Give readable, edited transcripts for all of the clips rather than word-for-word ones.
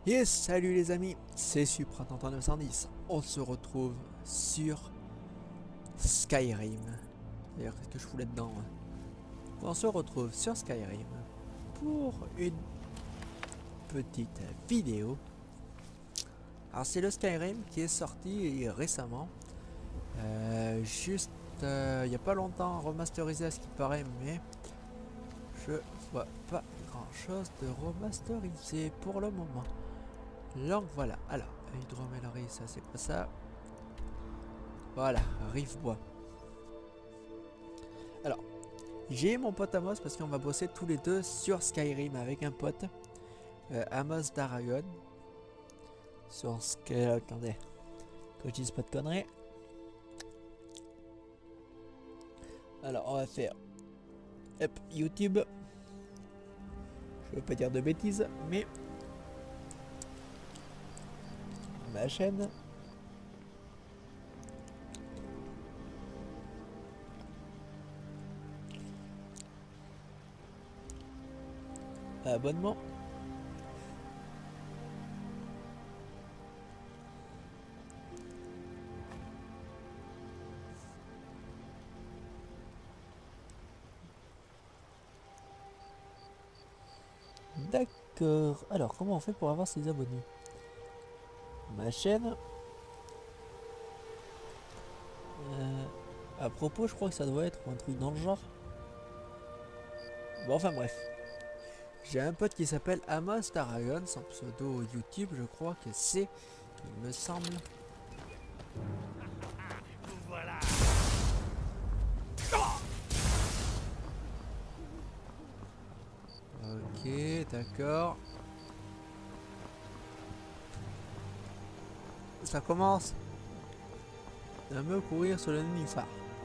Et salut les amis, c'est Supra 910. On se retrouve sur Skyrim. D'ailleurs, qu'est-ce que je voulais dedans hein. On se retrouve sur Skyrim pour une petite vidéo. Alors c'est le Skyrim qui est sorti récemment. Juste il n'y a pas longtemps, remasterisé à ce qui paraît, mais je vois pas grand chose de remasterisé pour le moment. Donc voilà, alors, hydromélerie, ça c'est pas ça. Voilà, Rive Bois. Alors, j'ai mon pote Amos parce qu'on va bosser tous les deux sur Skyrim avec un pote. Amos d'Aragon. Sur Skyrim, attendez, que je dise pas de conneries. Alors, on va faire hop, YouTube. Je veux pas dire de bêtises, mais ma chaîne. Abonnement. D'accord. Alors, comment on fait pour avoir ses abonnés? Ma chaîne. À propos, je crois que ça doit être un truc dans le genre. Bon, enfin bref. J'ai un pote qui s'appelle Amos Taragon, son pseudo YouTube, je crois que c'est, il me semble. Voilà. Ok, d'accord. Ça commence à me courir sur le nénuphar.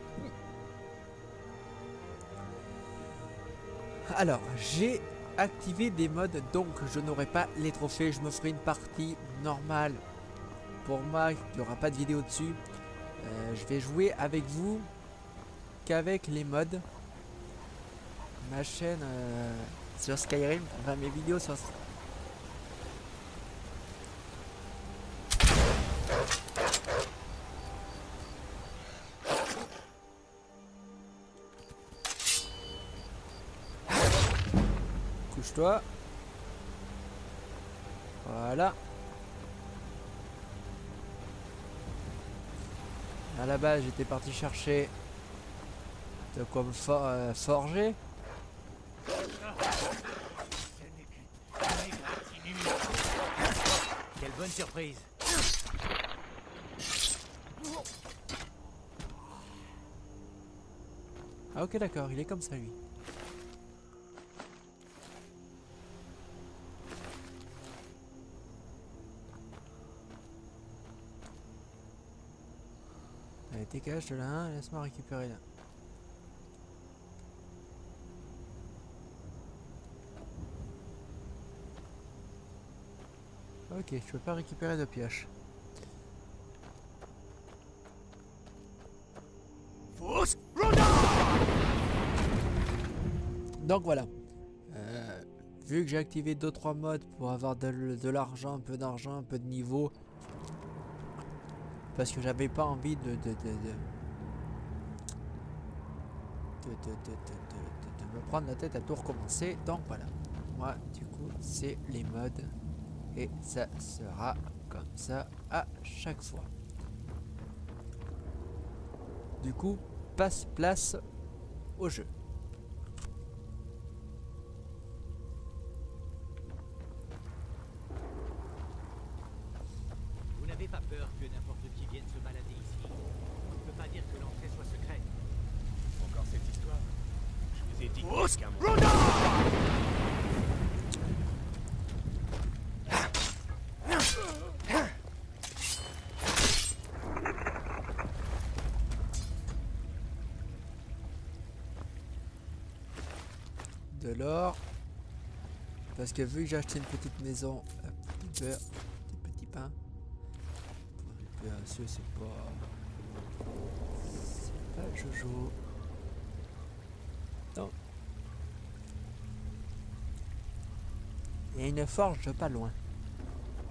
Alors, j'ai activé des modes, donc je n'aurai pas les trophées. Je me ferai une partie normale. Pour moi, il n'y aura pas de vidéo dessus. Je vais jouer avec vous qu'avec les modes. Ma chaîne sur Skyrim, enfin mes vidéos sur couche-toi. Voilà. À la base, j'étais parti chercher de quoi me forger. Quelle bonne surprise. Ah ok d'accord, il est comme ça lui. Allez, dégage de là, laisse-moi récupérer là. Ok, je peux pas récupérer de pioche. Donc voilà. Vu que j'ai activé 2-3 modes pour avoir de l'argent, un peu d'argent, un peu de niveau. Parce que j'avais pas envie de me prendre la tête à tout recommencer. Donc voilà. Moi, du coup, c'est les modes. Et ça sera comme ça à chaque fois. Du coup, passe place au jeu. Vous n'avez pas peur que n'importe qui vienne se balader ici? On ne peut pas dire que l'entrée soit secrète. Encore cette histoire. Je vous ai dit que quelqu'un De l'or. Parce que vu que j'ai acheté une petite maison, du beurre, des petits pains. Bien sûr, c'est pas Jojo. Non. Il y a une forge pas loin.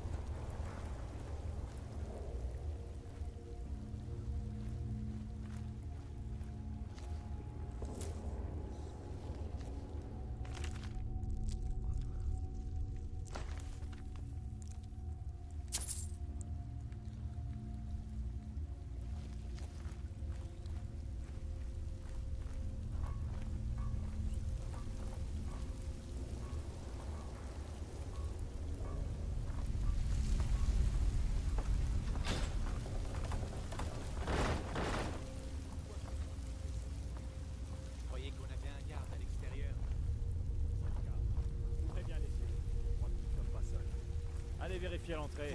Allez vérifier l'entrée.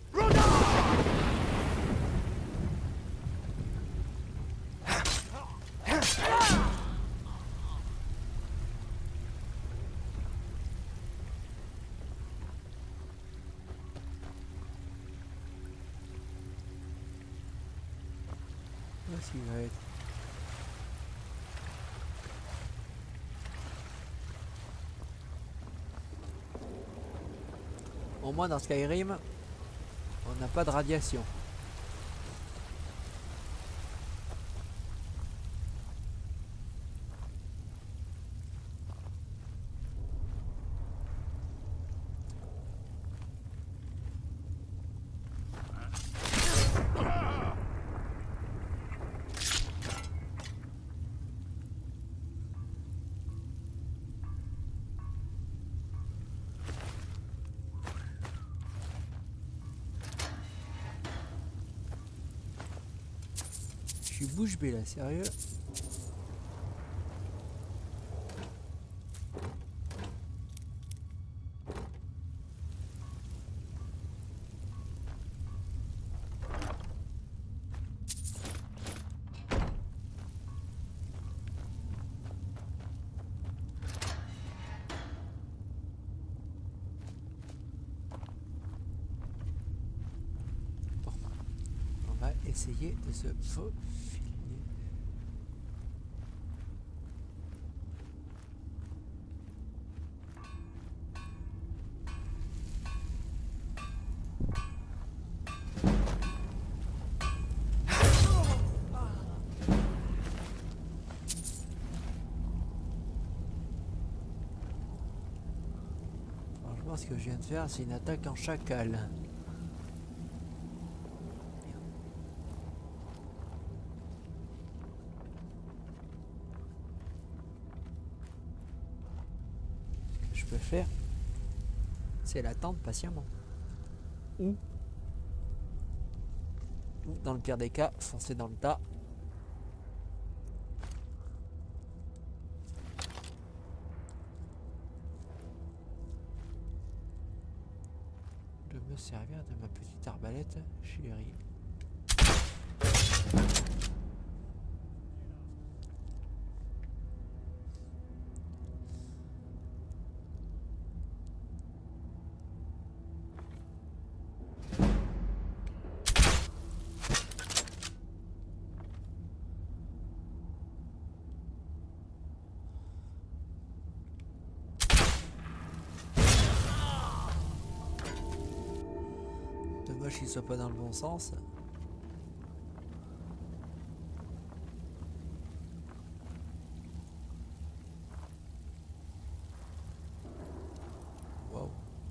Où est-ce qu'il va être? Au moins dans Skyrim, on n'a pas de radiation. Je suis bouche bée là, sérieux. Bon, on va essayer de se faufiler. Franchement, ce que je viens de faire, c'est une attaque en chacal. Ce que je peux faire, c'est l'attendre patiemment. Ou, dans le pire des cas, foncer dans le tas. De me servir de ma petite arbalète chérie. Dommage qu'il soit pas dans le bon sens. Wow.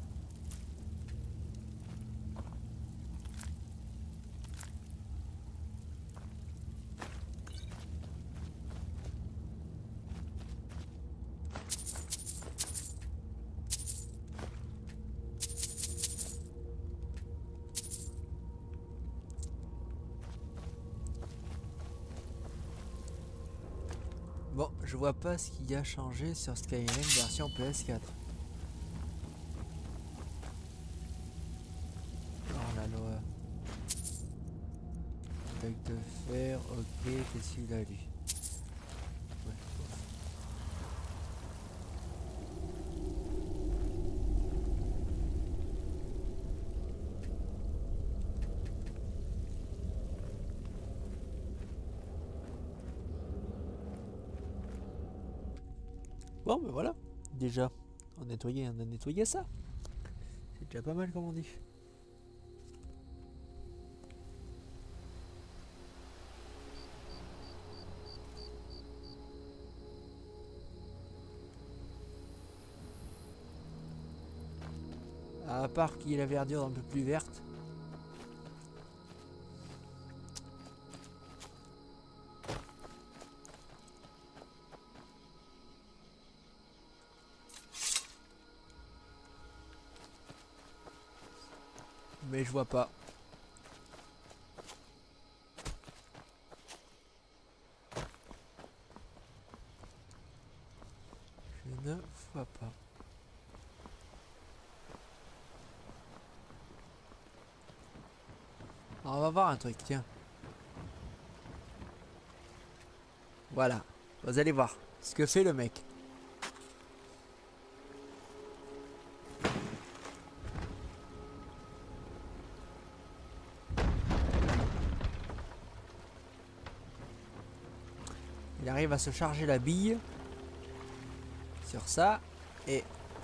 Bon, je vois pas ce qu'il y a changé sur Skyrim version PS4. Oh la loi. Avec de fer, ok, qu'est-ce qu'il a lui? Ouais, bof. Bon, ben voilà, déjà, on a nettoyé ça. C'est déjà pas mal comme on dit. À part qu'il y ait la verdure un peu plus verte. Mais je vois pas. Je ne vois pas. Alors, on va voir un truc, tiens. Voilà. Vous allez voir ce que fait le mec. Il arrive à se charger la bille sur ça et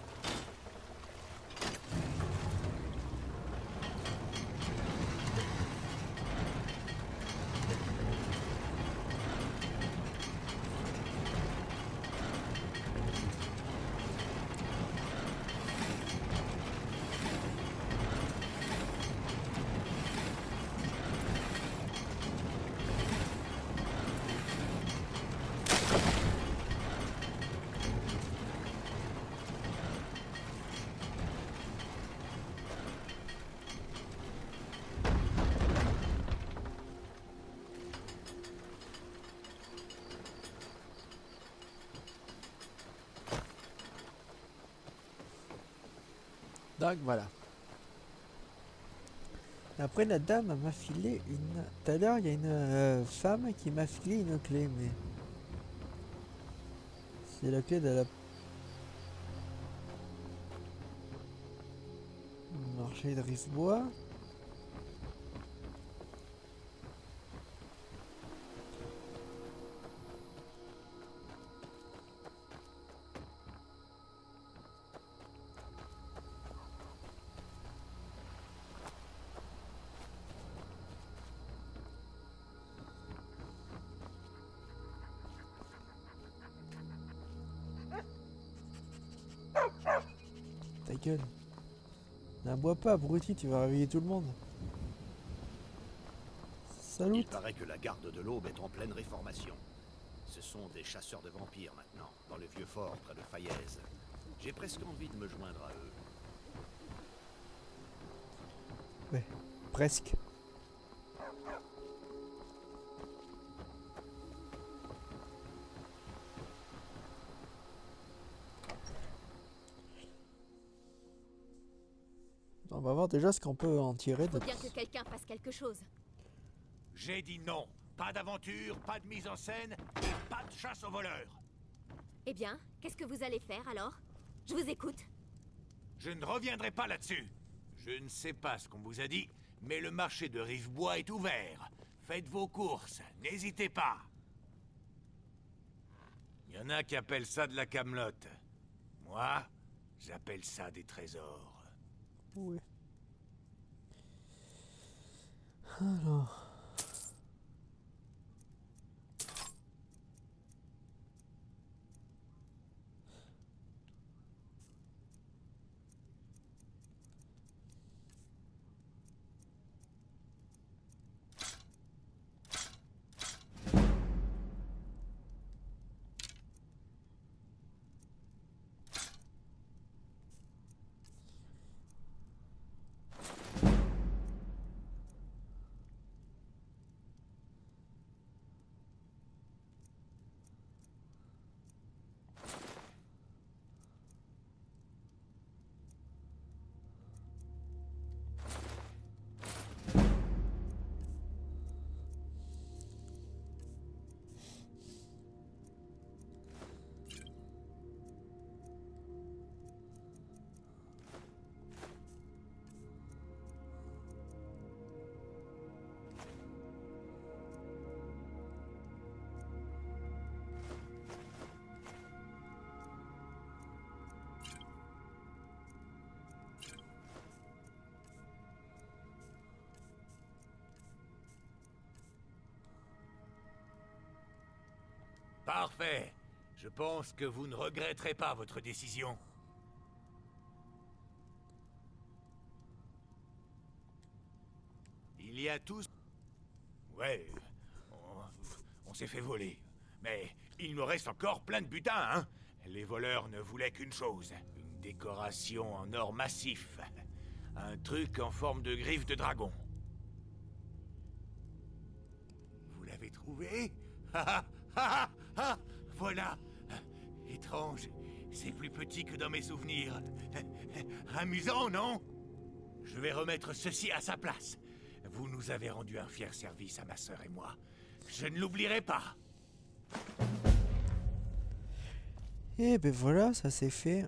donc voilà. Après la dame m'a filé une... Tout à l'heure il y a une femme qui m'a filé une clé mais... C'est la clé de la... Marché de Rivebois. Ta gueule. N'aboie pas, abruti, tu vas réveiller tout le monde. Salut. Il paraît que la garde de l'Aube est en pleine réformation. Ce sont des chasseurs de vampires maintenant, dans le vieux fort près de Faillaise. J'ai presque envie de me joindre à eux. Ouais, presque. On va voir déjà ce qu'on peut en tirer de... Faut bien que quelqu'un fasse quelque chose. J'ai dit non. Pas d'aventure, pas de mise en scène, et pas de chasse aux voleurs. Eh bien, qu'est-ce que vous allez faire alors? Je vous écoute. Je ne reviendrai pas là-dessus. Je ne sais pas ce qu'on vous a dit, mais le marché de Rivebois est ouvert. Faites vos courses, n'hésitez pas. Il y en a qui appellent ça de la camelote. Moi, j'appelle ça des trésors. Ouais. Alors... Parfait. Je pense que vous ne regretterez pas votre décision. Il y a tous... Ouais, on s'est fait voler. Mais il nous reste encore plein de butin, hein. Les voleurs ne voulaient qu'une chose. Une décoration en or massif. Un truc en forme de griffe de dragon. Vous l'avez trouvé? Voilà. Étrange. C'est plus petit que dans mes souvenirs. Amusant, non? Je vais remettre ceci à sa place. Vous nous avez rendu un fier service à ma sœur et moi. Je ne l'oublierai pas. Et ben voilà, ça c'est fait.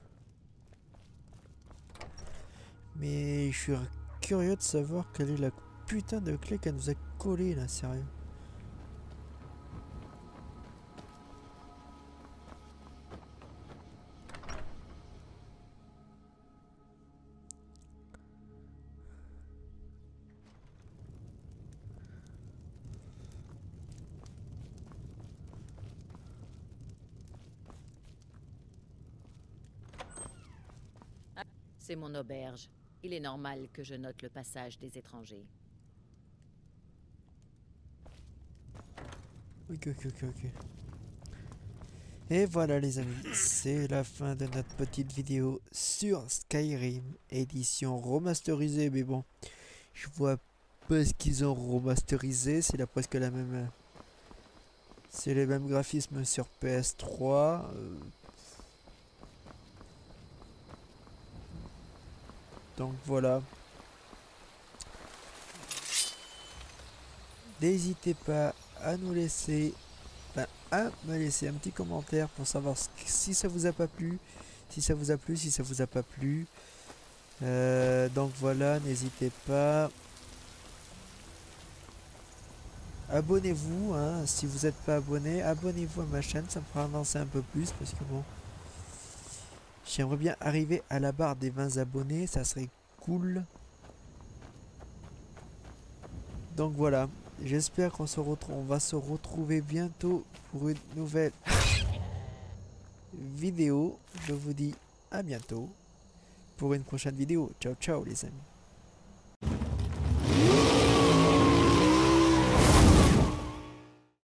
Mais je suis curieux de savoir quelle est la putain de clé qu'elle nous a collée là, sérieux. C'est mon auberge. Il est normal que je note le passage des étrangers. Ok. Et voilà les amis, c'est la fin de notre petite vidéo sur Skyrim, édition remasterisée, mais bon, je vois pas ce qu'ils ont remasterisé, c'est presque la même... C'est les mêmes graphismes sur PS3. Donc voilà. N'hésitez pas à nous laisser, à me laisser un petit commentaire pour savoir si ça vous a pas plu, si ça vous a plu, si ça vous a pas plu. Donc voilà, n'hésitez pas. Abonnez-vous, hein, si vous n'êtes pas abonné, abonnez-vous à ma chaîne, ça me fera avancer un peu plus parce que bon, j'aimerais bien arriver à la barre des 20 abonnés, ça serait cool. Donc voilà, j'espère on va se retrouver bientôt pour une nouvelle vidéo. Je vous dis à bientôt pour une prochaine vidéo. Ciao ciao les amis.